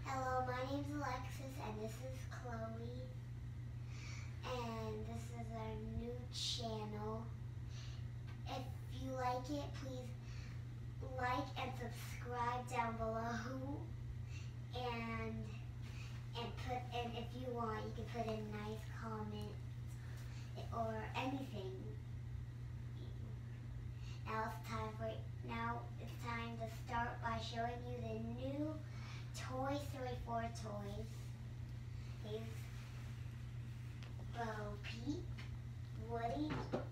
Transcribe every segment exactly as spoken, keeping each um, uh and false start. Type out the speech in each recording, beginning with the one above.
Hello, my name's Alexis, and this is Chloe, and this is our new channel. If you like it, please like and subscribe down below, and and put and if you want, you can put in a nice comment or anything. Now it's time for now it's time to start by showing you the new Toy Story four toys. Here's Bo Peep, Woody,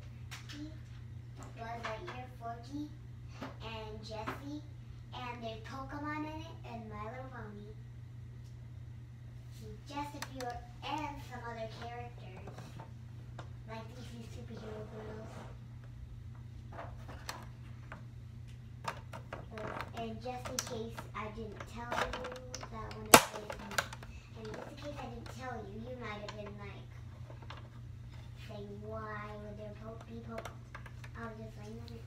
Buzz Lightyear, Forky, and Jessie. And there's Pokemon in it and My Little Pony. Just a few, and some other characters, like these superhero girls. And just in case I didn't tell you that one of them, and just in case I didn't tell you, you might have been like saying, why would there po be Pokemon? I'll just like, no.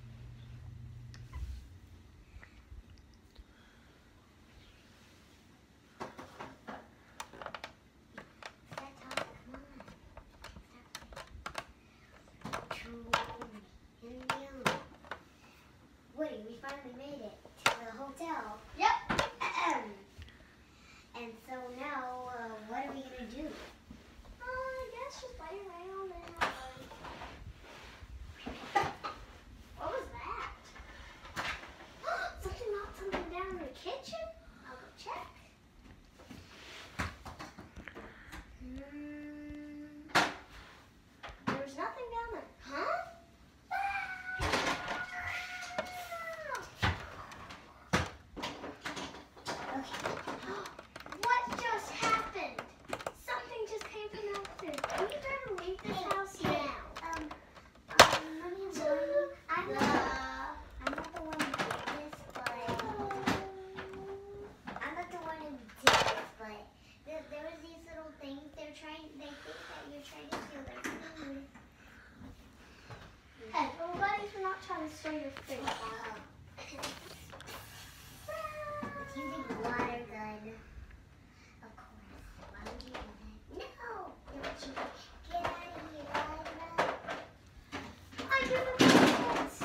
Woody, we finally made it to the hotel. Yep. And so now, uh, what are we gonna do? Uh, I guess just play around and have fun. What was that? Something knocked something down in the kitchen? I'll go check. Hmm. There was nothing down there. Huh? What just happened? Something just came from out there. You better leave this house now. Um, um, let me warn you. I'm not, I'm not the one who did this, but I'm not the one who did this, but there, there was these little things. They're trying. They think that you're trying to steal their food. Hey, little buddies, we're not trying to steal your food. Uh, it's using a water gun. Of course. Why would you do that? No! Don't you get out of here, Barbara. I didn't do this.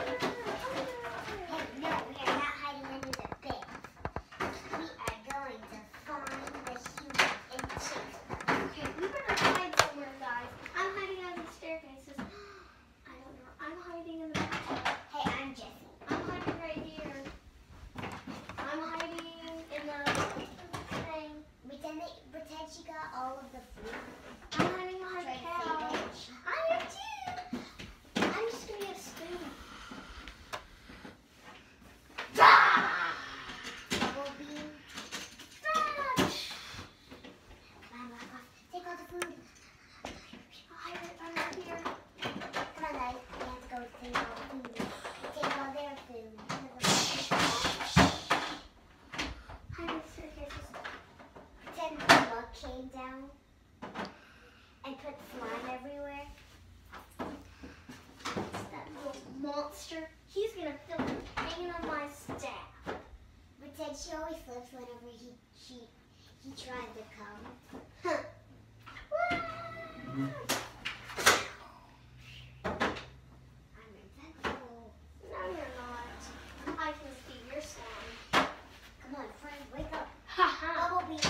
Hey, no, we are not hiding under the bed. We are going to find the human and chase them. Okay, we better hide somewhere, guys. I'm hiding under the staircases. I don't know. I'm hiding in the bathroom. Hey, I'm Jessie. I'm hiding right here. I'm hiding in the thing. Pretend, that, pretend she got all of the food. I'm hiding behind Try the to save couch. it. I am too. I'm just gonna get a spoon. Bubble beam. Ah! Come on, Barbara. Take all the food. I'll hide it under here. Come on, guys. We have to go take all the food. Take all their food. Hide in the staircases. Pretend the bug came down and put slime everywhere. It's that little monster. He's gonna feel it hanging on my staff. Pretend she always slips whenever he she he tries to come. Huh. I'm invincible. No, you're not. I can see your slime. Come on, friend, wake up. Ha ha. Bubble beam.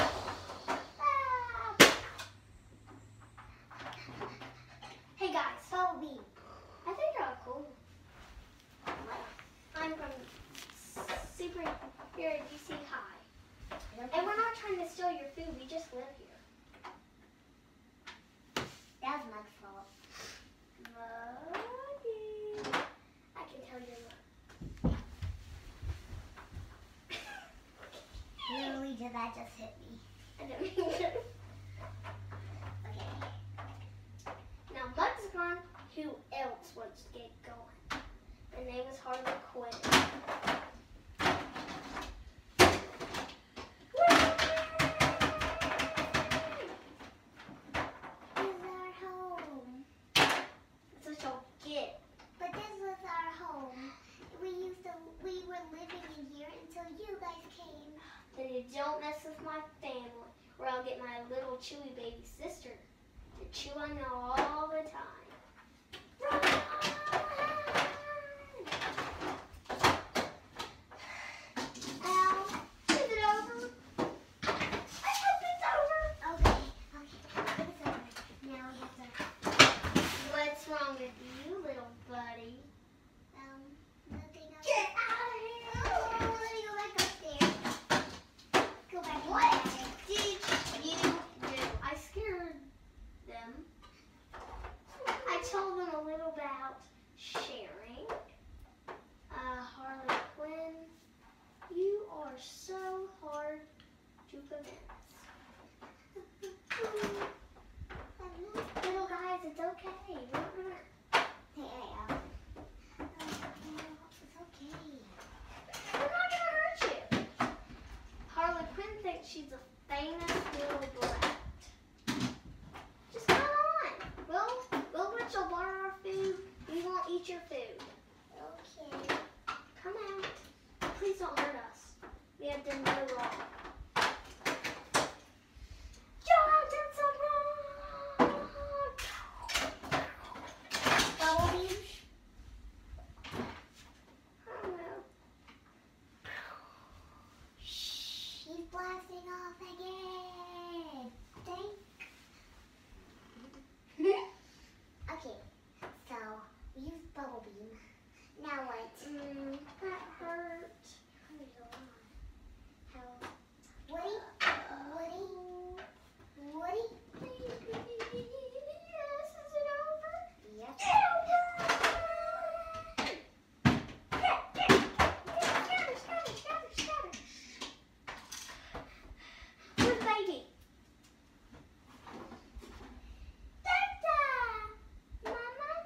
Ah. Hey guys, Bubble beam. I think you're cool. What? I'm from Super Hero D C High. I don't And think we're not trying to steal your food, we just live here. that was Mug's fault. Muggy. I can tell you're Mug. Literally, did that just hit me? I don't mean to. Okay. Now Mug's gone, who else wants to get going? Her name is Harley Quinn. This is our home. That's what you'll get. But this was our home. We used to. We were living in here until you guys came. Then you don't my family, or I'll get my little chewy baby sister to chew on you all the time. Run! Ow. Is it over? I hope it's over. Okay, okay, it's over. Now we have to, What's wrong with you, little buddy? um, nothing else. Get out of here! Oh, let me go back upstairs. Go back. What did you do? I scared them. I told them a little about sharing. Uh, Harley Quinn, you are so hard to convince. Little guys, it's okay. Hey, hey, um, it's okay. I'm not gonna hurt you. Harley Quinn thinks she's a famous little brat. Just come on. We'll, we'll let you borrow our food. We won't eat your food. Okay. Come out. Please don't hurt us. We have done no wrong. Y'all have done some wrong. Bubble beam. I don't know. She's blasting off again. Thank. Okay, so we used bubble beam. Now what? Mm, that hurt. How? Woody? Woody? Woody? Yes, is it over? Yep. Scatter, scatter, scatter, scatter. Where's baby? Dada! Mama?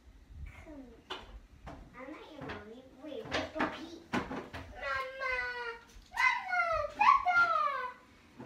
I'm not your mommy. Wait, where's Bo Peep? Mama! Mama! Dada!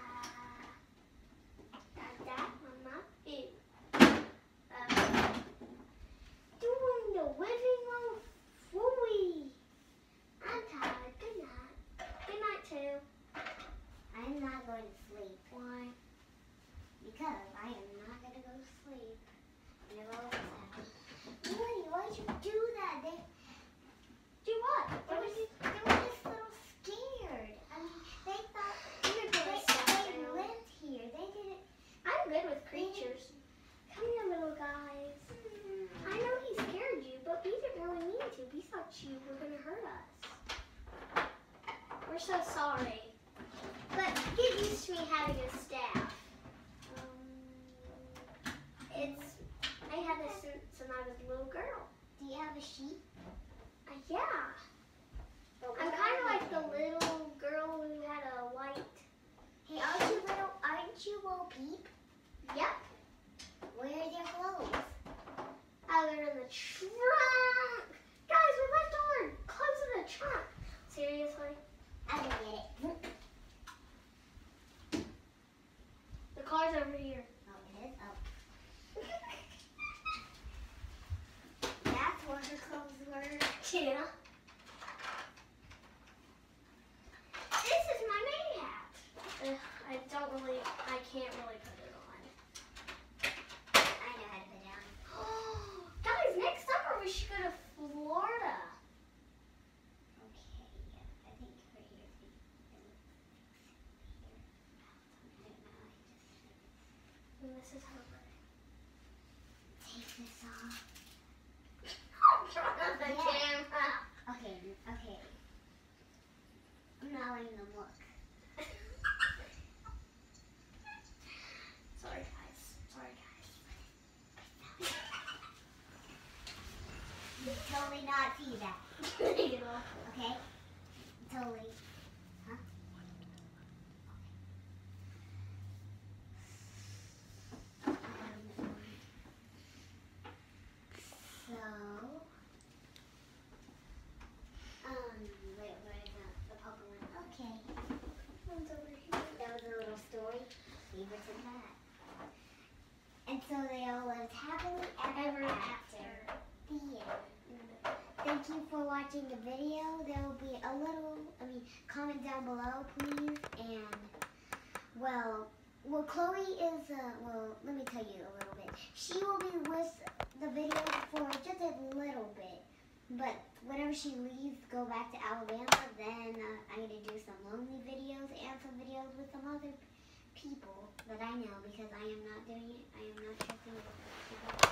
Dada, Mama, ew. Um, doing the living room fooey. I'm tired. Good night. Good night, too. I'm not going to sleep. Why? Because I am not going to go to sleep. And it always happens. Woody, why'd you do that? They, Do what? they, What were, did you they were just a little scared. I mean, they thought You're they, gonna stop they now. lived here. They didn't. I'm good with creatures. Come here, little guys. I know he scared you, but we didn't really mean to. We thought you were going to hurt us. We're so sorry. But get used to me having a staff. Um, it's, I had this since when I was a little girl. Do you have a sheep? Uh, yeah. But I'm what kind of are like they? the little girl who had a white. Hey, aren't you little? Aren't you Bo Peep? Yep. Where are their clothes? Oh, they're in the trunk. Guys, we left all our clothes in the trunk. Seriously? I don't get it. The car's over here. Oh, it is? Oh. That's where her clothes were. Yeah. This is my maid hat. Ugh, I don't really, I can't really put it on. I know how to put it on. Guys, next summer we should go to Florida. Okay, yeah, I think right here. It looks here. I don't know. I just And this is her bird. take this off. In front of the Yeah. camera. Okay, okay. I'm not letting them look. Sorry, guys. Sorry, guys. You totally not see that. You know. Okay? Totally. Huh? Um, so, um, wait, where is the, the puppet one? Okay. One's over here. That was a little story. Leave it to that. And so they all lived happily ever Ever after. after. The end. thank you for watching the video. There will be a little, I mean, comment down below, please. And, well, well, Chloe is, uh, well, let me tell you a little bit. She will be with the video for just a little bit. But whenever she leaves, go back to Alabama, then uh, I'm going to do some lonely videos and some videos with some other people that I know because I am not doing it. I am not trusting it.